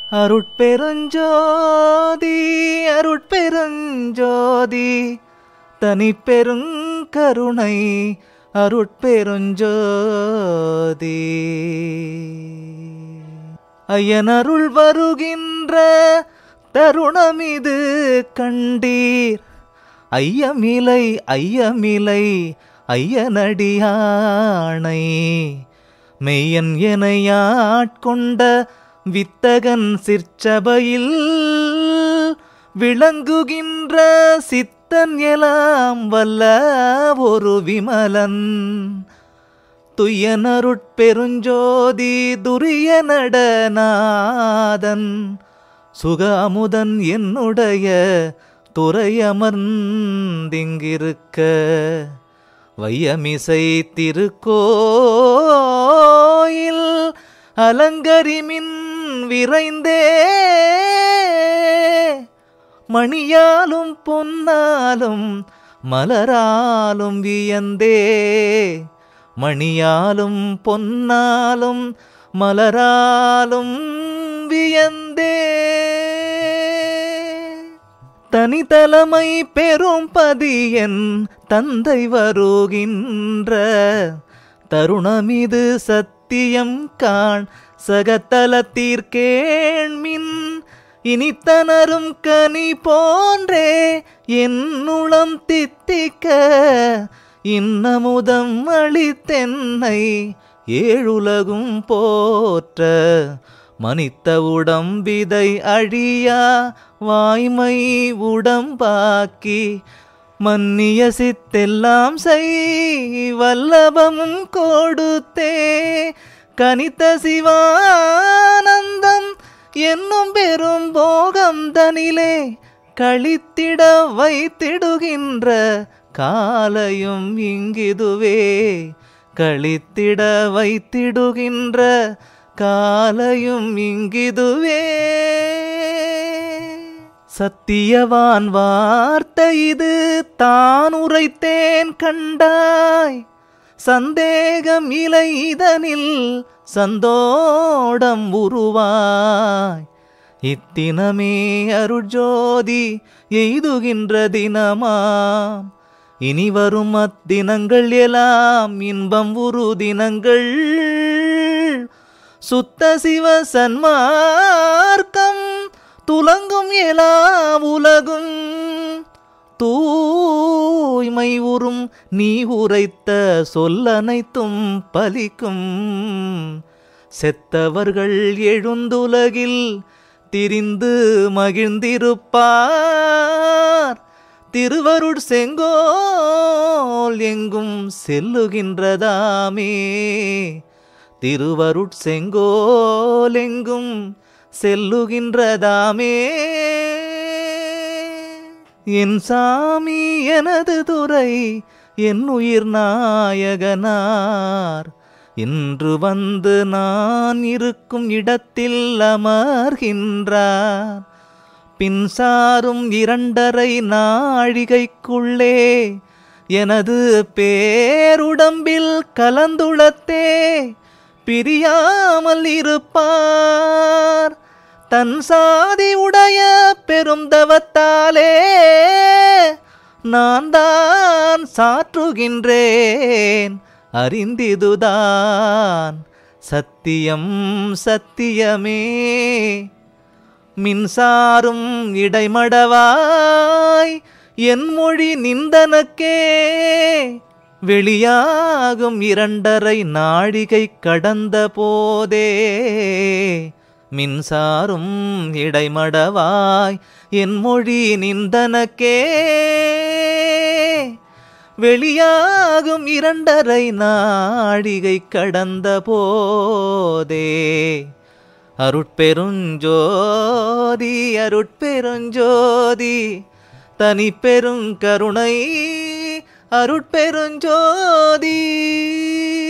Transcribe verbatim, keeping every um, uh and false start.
அருட்பெருஞ்சோதி அருட்பெருஞ்சோதி தனிப்பெருங்கருணை அருட்பெருஞ்சோதி. ஐயனருள் வருகின்ற தருணமிது கண்டீர், ஐயமிலை ஐயமிலை ஐயனடியானை மெய்யன் எனையாட்கொண்ட வித்தகன் சிற்சபையில் விளங்குகின்ற சித்தன் எலாம் வல்ல ஒரு விமலன் துய்யனருட்பெருஞ்சோதி துரிய நடநாதன் சுக அமுதன் என்னுடைய துறையமர்ந்திங்கிருக்க வையமிசை திருக்கோயில் அலங்கரிமின் விரைந்தே மணியாலும் பொன்னாலும் மலராலும் வியந்தே மணியாலும் பொன்னாலும் மலராலும் வியந்தே தனித்தலைமை பெரும் பதியன் தந்தை வருகின்ற தருணமிது சத்தியம் காண் சகத்தலத்தீர்கேண்மின் இனித்தனரும் கனி போன்றே என்னுளம் தித்திக்க இன்னமுதம் அளித்தென்னை ஏழுலகும் போற்ற மனித்த உடம்பிதை அழியா வாய்மை உடம்பாக்கி மன்னிய சித்தெல்லாம் செய் வல்லபமும் கொடுத்தே கனித்த சிவானந்தம் என்னும் பெரும் போகம் தனிலே கழித்திட வைத்திடுகின்ற காலையும் இங்கிதுவே கழித்திட வைத்திடுகின்ற காலையும் இங்கிதுவே. சத்தியவான் வார்த்தை இது தான் உரைத்தேன் கண்டாய், சந்தேகம் இலை இதனில் சந்தோடம் உருவாய். இத்தினமே அருட்ஜோதி எய்துகின்ற தினமாம், இனி வரும் அத்தினங்கள் எல்லாம் இன்பம் உரு தினங்கள். சுத்த சிவ சன்மார்க்கம் துலங்கும் எல்லா உலகும் தூய்மை உறும் நீ உரைத்த சொல்லனைத்தும் பலிக்கும். செத்தவர்கள் எழுந்துலகில் திரிந்து மகிழ்ந்திருப்பார், திருவருட் செங்கோல் எங்கும் செல்லுகின்றதாமே. திருவருட் செங்கோல் எங்கும் செல்லுகின்றதாமே. என் சாமி எனது துறை என் உயிர் நாயகனார் இன்று வந்து நான் இருக்கும் இடத்தில் அமர்கின்றார். பின் சாரும் இரண்டரை நாழிகைக்குள்ளே எனது பேருடம்பில் கலந்துளத்தே பிரியாமல் இருப்பார். தன் சாதி உடைய பெரும் தவத்தாலே நான் தான் சாற்றுகின்றேன் அறிந்திதுதான் சத்தியம் சத்தியமே. மின்சாரும் இடைமடவாய் என் மொழி நிந்தனக்கே வெளியாகும் இரண்டரை நாழிகை கடந்த போதே. மின்சாரும் இடைமடவாய் என் மொழி நிந்தனக்கே வெளியாகும் இரண்டரை நாழிகை கடந்த போதே. அருட்பெருஞ்சோதி அருட்பெருஞ்சோதி தனிப்பெருங்கருணை அருட்பெருஞ்சோதி.